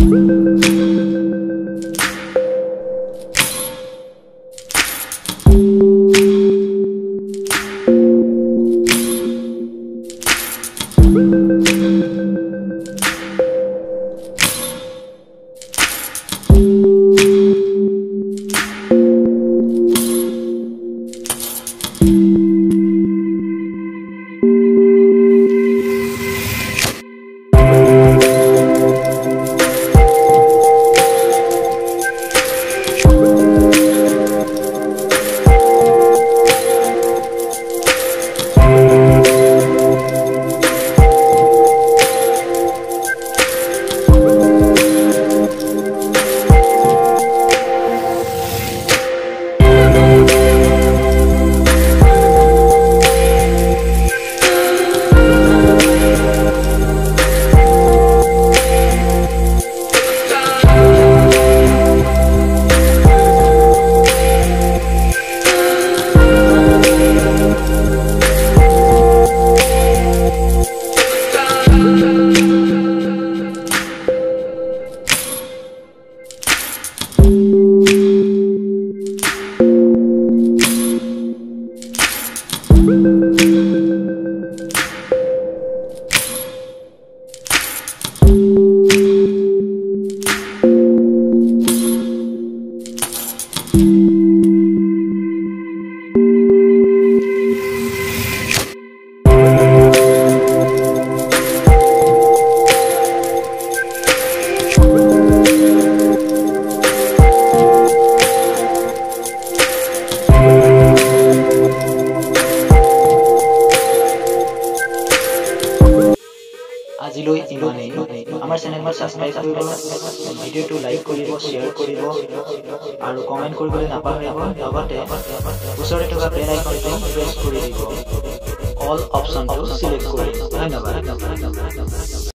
আজিলৈ ইমানেই আমাৰ চেনেলটো সাবস্ক্ৰাইব কৰিব ভিডিঅ'টো লাইক কৰিব শেয়াৰ কৰিব আৰু কমেন্ট কৰিবলৈ নাপাহৰিব লগতে ওচৰতে থকা বেল আইকনটো প্ৰেছ কৰি দিব অল অপচনটো সিলেক্ট কৰি ধন্যবাদ